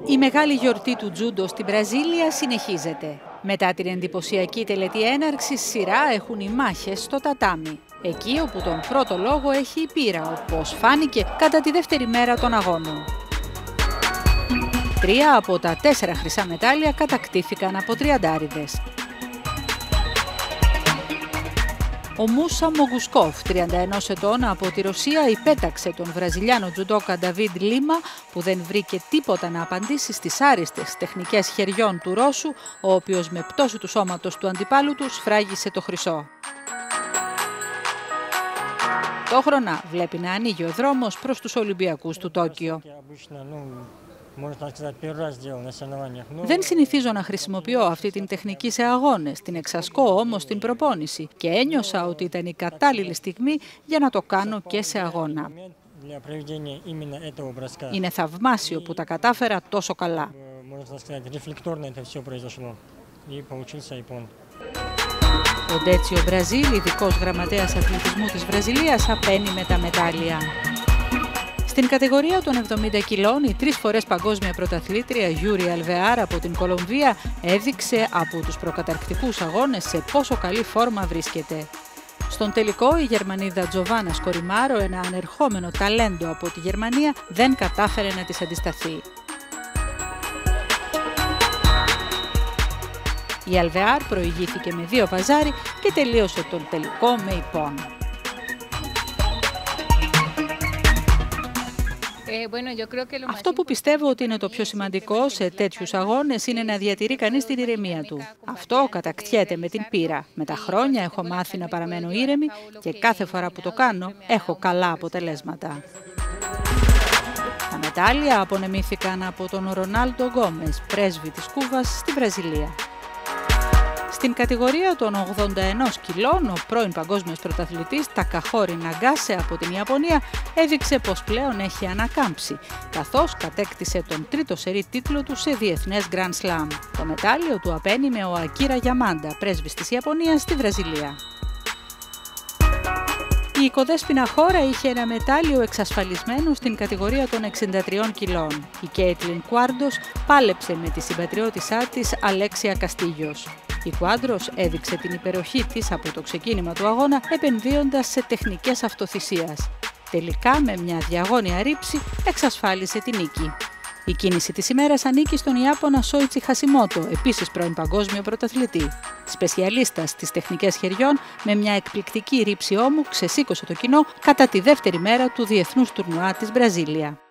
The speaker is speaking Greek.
Η μεγάλη γιορτή του τζούντο στη Βραζίλια συνεχίζεται. Μετά την εντυπωσιακή τελετή έναρξης, σειρά έχουν οι μάχες στο τατάμι. Εκεί όπου τον πρώτο λόγο έχει η πύρα, όπως φάνηκε κατά τη δεύτερη μέρα των αγώνων. 3 από τα 4 χρυσά μετάλλια κατακτήθηκαν από τριαντάριδες. Ο Μούσα Μογκουσκόφ, 31 ετών, από τη Ρωσία, υπέταξε τον Βραζιλιάνο τζουντόκα Νταβίντ Λίμα, που δεν βρήκε τίποτα να απαντήσει στις άριστες τεχνικές χεριών του Ρώσου, ο οποίος με πτώση του σώματος του αντιπάλου του σφράγισε το χρυσό. Ταυτόχρονα βλέπει να ανοίγει ο δρόμος προς τους Ολυμπιακούς του Τόκιο. Δεν συνηθίζω να χρησιμοποιώ αυτή την τεχνική σε αγώνες, την εξασκώ όμως στην προπόνηση και ένιωσα ότι ήταν η κατάλληλη στιγμή για να το κάνω και σε αγώνα. Είναι θαυμάσιο που τα κατάφερα τόσο καλά. Ο Ντέτσιο Μπραζίλ, ειδικός γραμματέας αθλητισμού της Βραζιλίας, απαίνει με τα μετάλλια. Στην κατηγορία των 70 κιλών, η 3 φορές παγκόσμια πρωταθλήτρια Γιούρι Αλβεάρ από την Κολομβία έδειξε από τους προκαταρκτικούς αγώνες σε πόσο καλή φόρμα βρίσκεται. Στον τελικό, η Γερμανίδα Τζοβάνα Σκοριμάρο, ένα ανερχόμενο ταλέντο από τη Γερμανία, δεν κατάφερε να της αντισταθεί. Η Αλβεάρ προηγήθηκε με 2 βαζάρι και τελείωσε τον τελικό με ιππόν. Αυτό που πιστεύω ότι είναι το πιο σημαντικό σε τέτοιους αγώνες είναι να διατηρεί κανείς την ηρεμία του. Αυτό κατακτιέται με την πείρα. Με τα χρόνια έχω μάθει να παραμένω ήρεμη και κάθε φορά που το κάνω έχω καλά αποτελέσματα. Τα μετάλλια απονεμήθηκαν από τον Ρονάλντο Γκόμες, πρέσβη της Κούβας στη Βραζιλία. Στην κατηγορία των 81 κιλών, ο πρώην παγκόσμιος πρωταθλητής Τακαχόρι Ναγκάσε από την Ιαπωνία έδειξε πως πλέον έχει ανακάμψει, καθώς κατέκτησε τον 3ο σερί τίτλο του σε διεθνές Grand Slam. Το μετάλλιο του απένιμε ο Ακίρα Γιαμάντα, πρέσβης της Ιαπωνίας στη Βραζιλία. Η οικοδέσποινα χώρα είχε ένα μετάλλιο εξασφαλισμένο στην κατηγορία των 63 κιλών. Η Κέιτλιν Κουάρντος πάλεψε με τη συμπατριώτησά της Αλέξια Καστίγιος. Η Κουάντρος έδειξε την υπεροχή της από το ξεκίνημα του αγώνα, επενδύοντας σε τεχνικές αυτοθυσίας. Τελικά, με μια διαγώνια ρήψη, εξασφάλισε την νίκη. Η κίνηση της ημέρας ανήκει στον Ιάπωνα Σόιτσι Χασιμότο, επίσης πρώην παγκόσμιο πρωταθλητή. Σπεσιαλίστας στις τεχνικές χεριών, με μια εκπληκτική ρήψη ώμου, ξεσήκωσε το κοινό κατά τη δεύτερη μέρα του διεθνούς τουρνουά της Βραζίλια.